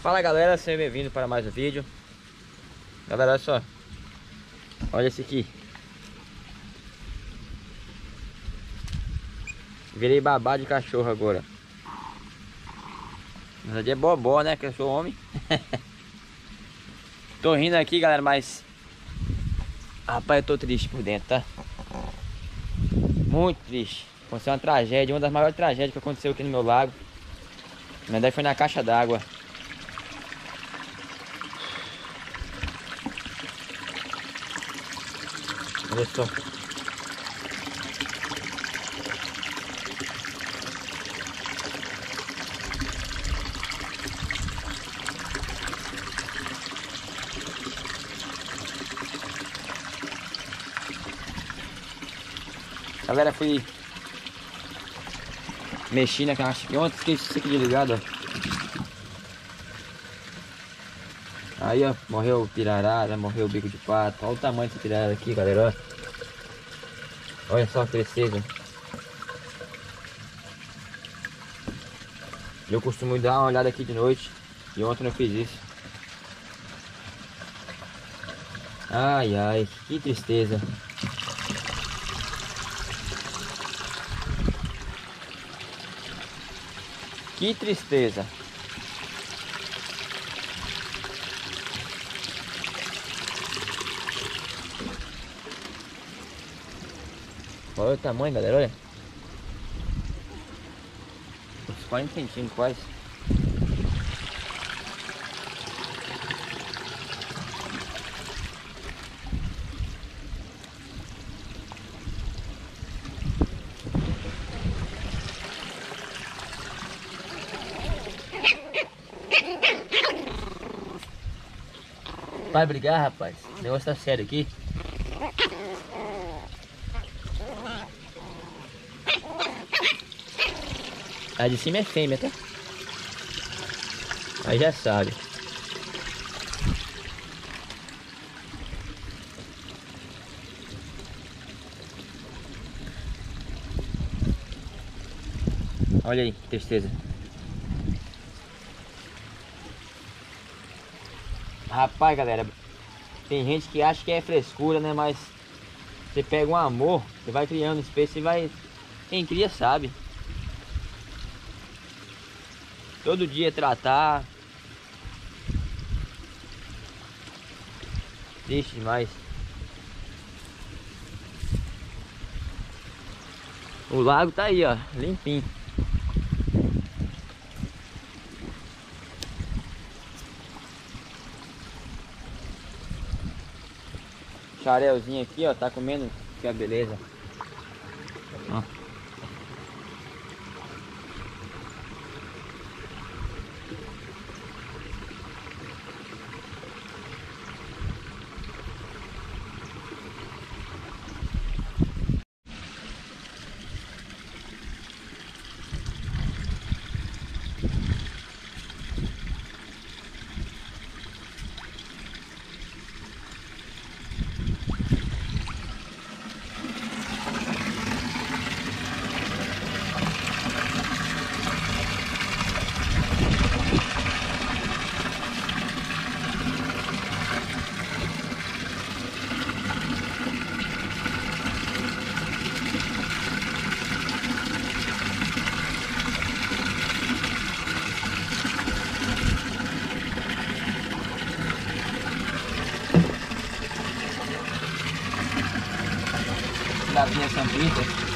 Fala galera, seja bem-vindo para mais um vídeo. Galera, olha só. Olha esse aqui. Virei babá de cachorro agora. Na verdade é bobó, né? Que eu sou homem. Tô rindo aqui, galera, mas... Rapaz, eu tô triste por dentro, tá? Muito triste. Aconteceu uma tragédia, uma das maiores tragédias que aconteceu aqui no meu lago. Na verdade foi na caixa d'água. Olha só. Galera, fui mexi na caixa aqui ontem, esqueci isso aqui de ligado, ó. Aí, ó, morreu o pirarara, morreu o bico de pato. Olha o tamanho desse pirarara aqui, galera, ó. Olha só a tristeza. Eu costumo dar uma olhada aqui de noite e ontem eu fiz isso. Ai, ai, que tristeza. Que tristeza. Olha o tamanho, galera, olha. Uns 40 centímetros quase. Vai brigar, rapaz? O negócio tá sério aqui. A de cima é fêmea, tá? Aí já sabe. Olha aí, que tristeza. Rapaz, galera, tem gente que acha que é frescura, né? Mas você pega um amor, você vai criando espécie, você vai... Quem cria sabe. Todo dia tratar. Triste demais. O lago tá aí, ó, limpinho. Xarelzinho aqui, ó, tá comendo, que é beleza. Ó. Lapinha São Peter.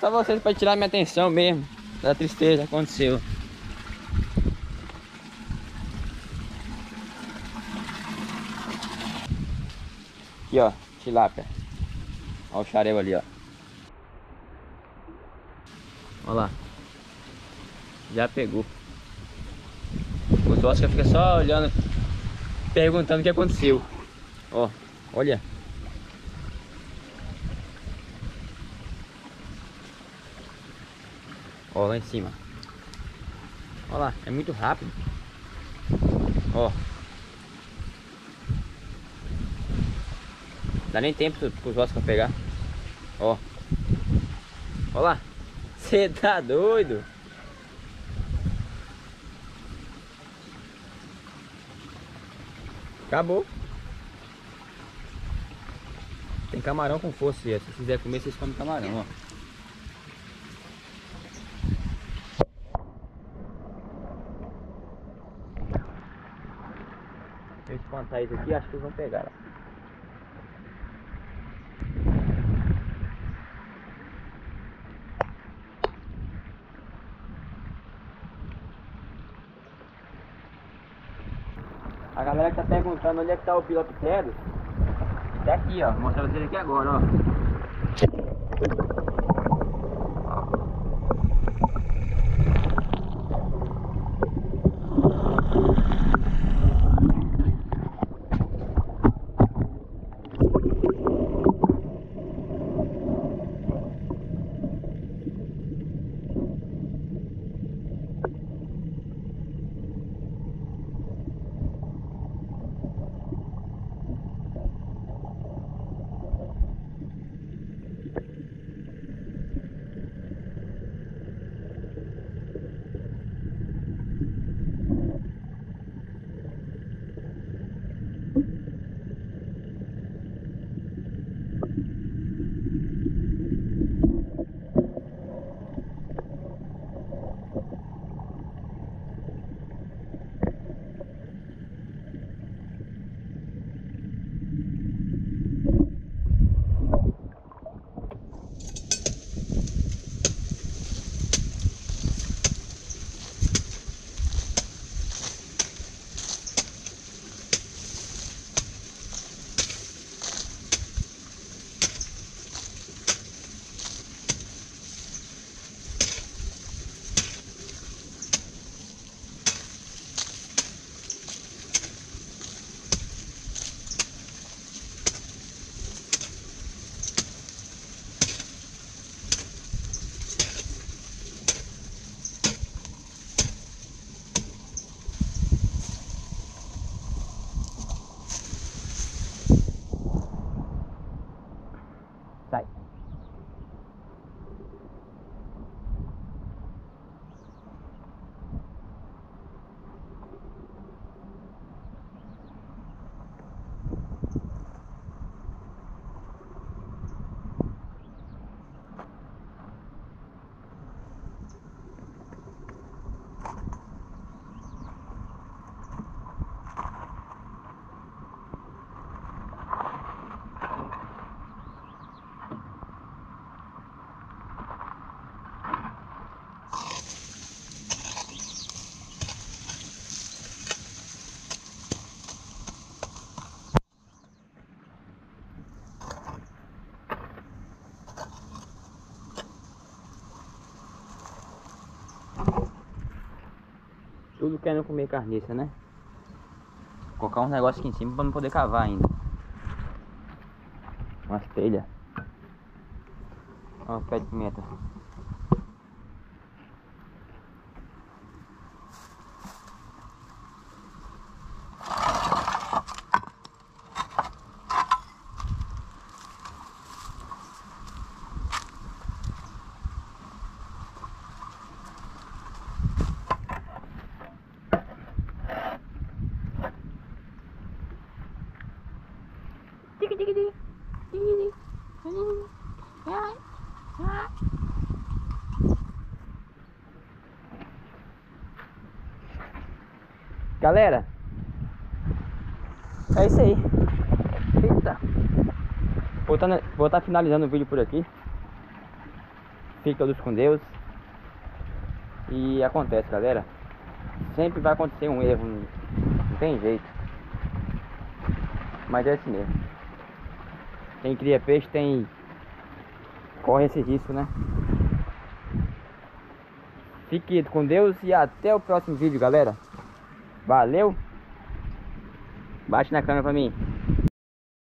só vocês para tirar minha atenção mesmo da tristeza que aconteceu. Aqui, ó, tilápia. Olha o xarel ali, ó. Olha lá. Já pegou. Os Oscar fica só olhando, perguntando o que aconteceu. Ó, olha. Ó, lá em cima. Olha lá, é muito rápido. Ó. Dá nem tempo pros Oscar pegar. Ó. Olha lá. Você tá doido? Acabou. Tem camarão com força. Se vocês quiserem comer, vocês comem camarão, ó. Deixa eu espantar isso aqui, acho que eles vão pegar. A galera que tá perguntando onde é que tá o Pilopteros, tá aqui, ó. Vou mostrar pra vocês aqui agora, ó. Sai. Tudo querendo comer carniça, né? Vou colocar uns negócios aqui em cima pra não poder cavar ainda. Umas telhas. Ó, pé de pimenta. Galera, é isso aí. Eita. Vou tá finalizando o vídeo por aqui. Fique todos com Deus. E acontece, galera. Sempre vai acontecer um erro, não tem jeito. Mas é assim mesmo. Quem cria peixe corre esse risco, né? Fique com Deus e até o próximo vídeo, galera. Valeu. Bate na câmera pra mim.